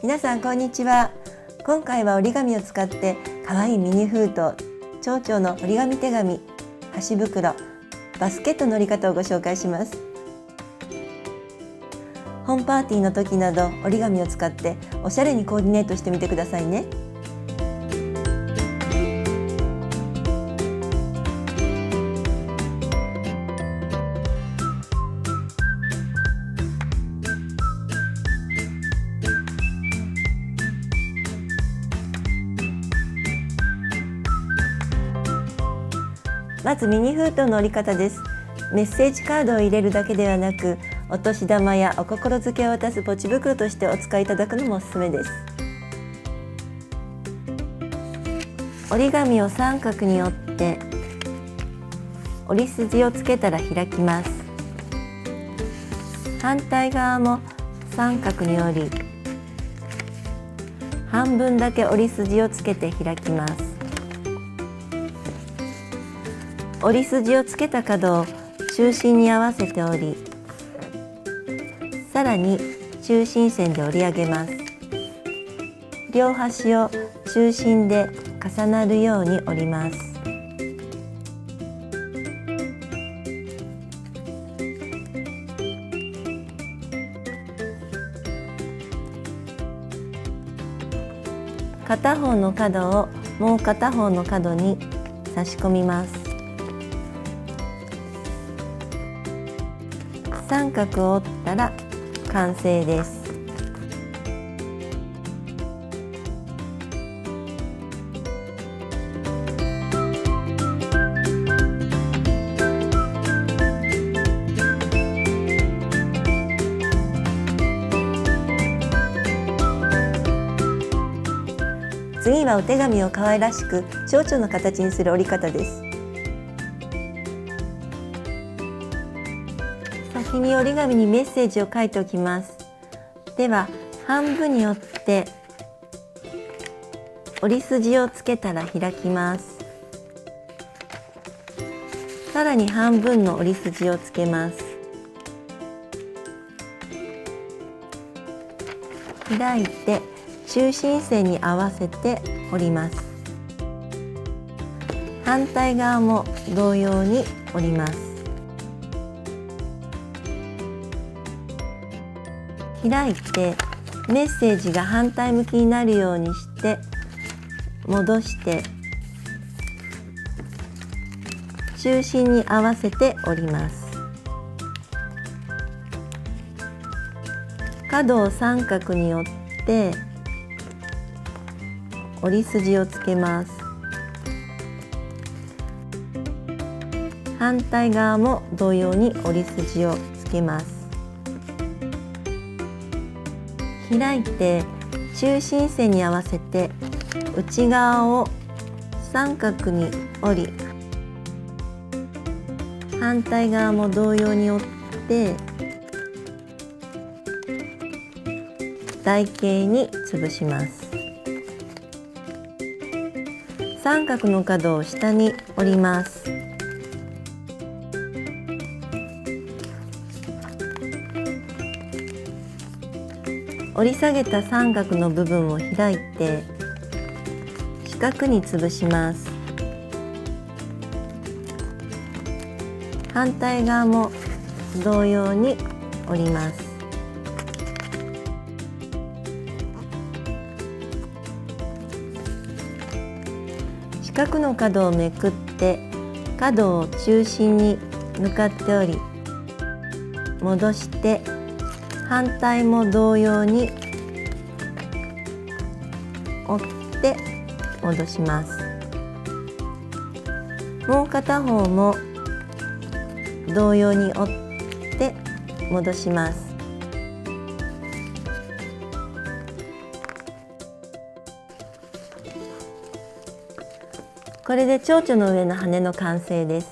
皆さんこんにちは。今回は折り紙を使って可愛いミニ封筒、蝶々の折り紙手紙、箸袋、バスケットの折り方をご紹介します。ホームパーティーの時など折り紙を使っておしゃれにコーディネートしてみてくださいね。まずミニ封筒の折り方です。メッセージカードを入れるだけではなく、お年玉やお心づけを渡すポチ袋としてお使いいただくのもおすすめです。折り紙を三角に折って折り筋をつけたら開きます。反対側も三角に折り、半分だけ折り筋をつけて開きます。折り筋をつけた角を中心に合わせて折り、さらに中心線で折り上げます。両端を中心で重なるように折ります。片方の角をもう片方の角に差し込みます。三角を折ったら完成です。次はお手紙を可愛らしく蝶々の形にする折り方です。先に折り紙にメッセージを書いておきます。では半分に折って折り筋をつけたら開きます。さらに半分の折り筋をつけます。開いて中心線に合わせて折ります。反対側も同様に折ります。開いてメッセージが反対向きになるようにして戻して中心に合わせて折ります。角を三角に折って折り筋をつけます。反対側も同様に折り筋をつけます。開いて中心線に合わせて内側を三角に折り、反対側も同様に折って台形に潰します。三角の角を下に折ります。折り下げた三角の部分を開いて四角に潰します。反対側も同様に折ります。四角の角をめくって角を中心に向かって折り、戻して反対も同様に折って戻します。もう片方も同様に折って戻します。これで蝶々の上の羽の完成です。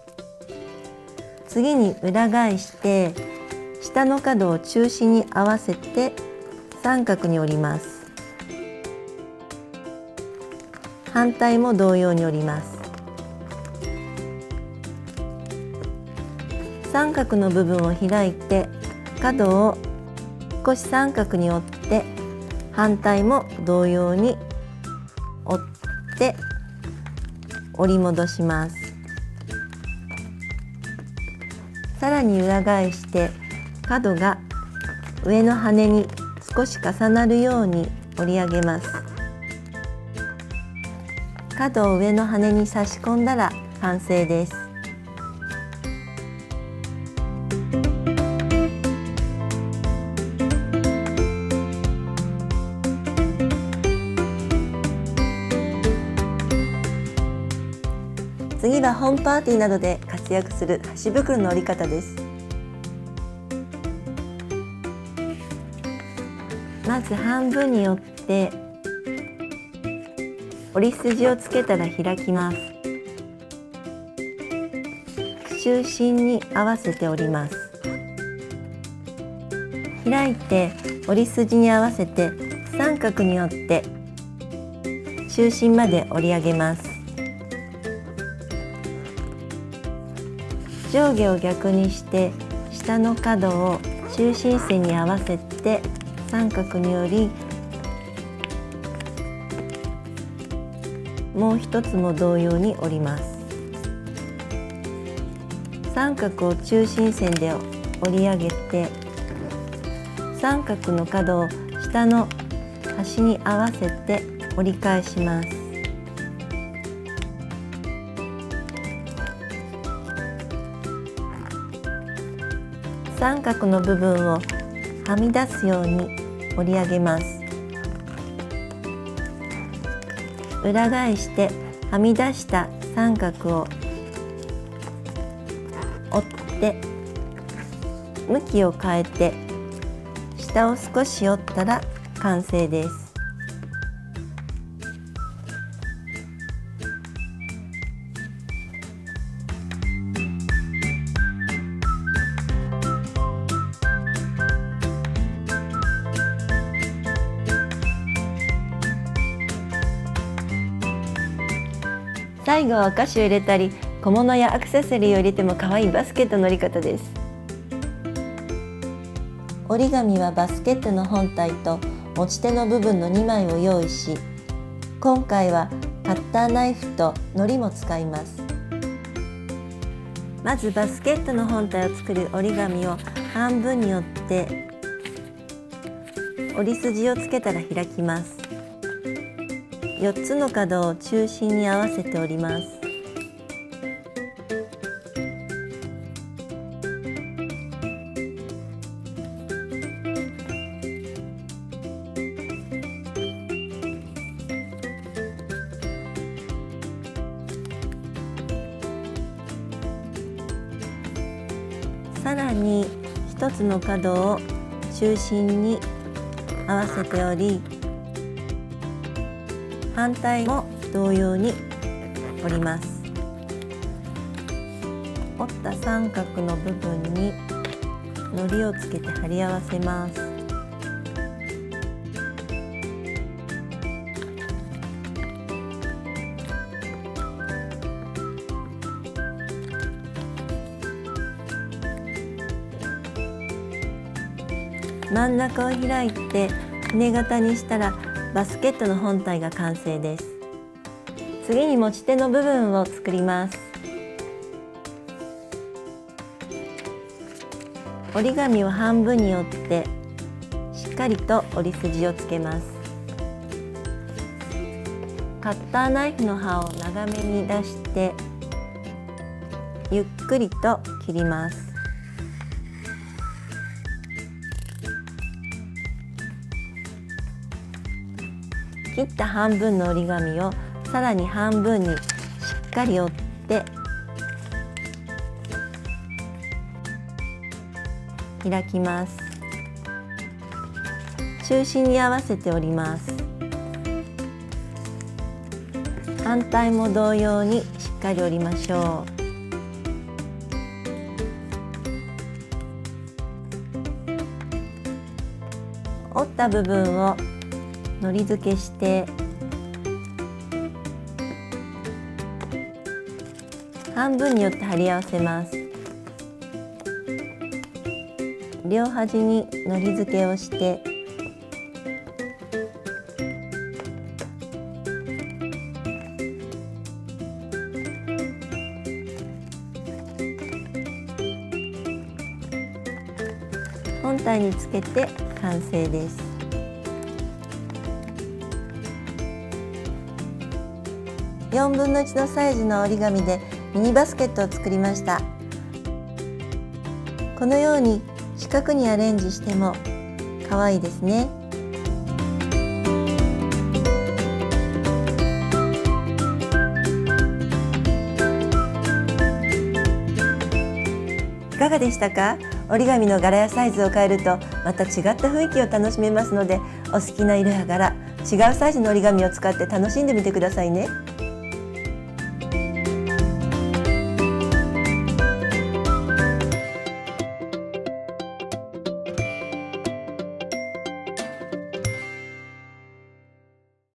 次に裏返して下の角を中心に合わせて三角に折ります。反対も同様に折ります。三角の部分を開いて角を少し三角に折って反対も同様に折って折り戻します。さらに裏返して角が上の羽に少し重なるように折り上げます。角を上の羽に差し込んだら完成です。次はホームパーティーなどで活躍する箸袋の折り方です。まず半分に折って折り筋をつけたら開きます。中心に合わせて折ります。開いて折り筋に合わせて三角に折って中心まで折り上げます。上下を逆にして下の角を中心線に合わせて三角に折り、もう一つも同様に折ります。三角を中心線で折り上げて三角の角を下の端に合わせて折り返します。三角の部分をはみ出すように折り上げます。裏返してはみ出した三角を折って向きを変えて下を少し折ったら完成です。最後はお菓子を入れたり小物やアクセサリーを入れても可愛いバスケットの折り方です。折り紙はバスケットの本体と持ち手の部分の2枚を用意し、今回はカッターナイフと糊も使います。まずバスケットの本体を作る折り紙を半分に折って折り筋をつけたら開きます。4つの角を中心に合わせて折ります。さらに1つの角を中心に合わせて折り、反対も同様に折ります。折った三角の部分に糊をつけて貼り合わせます。真ん中を開いてひ型にしたらバスケットの本体が完成です。次に持ち手の部分を作ります。折り紙を半分に折ってしっかりと折り筋をつけます。カッターナイフの刃を長めに出してゆっくりと切ります。切った半分の折り紙をさらに半分にしっかり折って開きます。中心に合わせて折ります。反対も同様にしっかり折りましょう。折った部分を糊付けして半分に折って貼り合わせます。両端に糊付けをして本体につけて完成です。4分の1のサイズの折り紙でミニバスケットを作りました。このように四角にアレンジしても可愛いですね。いかがでしたか？折り紙の柄やサイズを変えるとまた違った雰囲気を楽しめますので、お好きな色や柄、違うサイズの折り紙を使って楽しんでみてくださいね。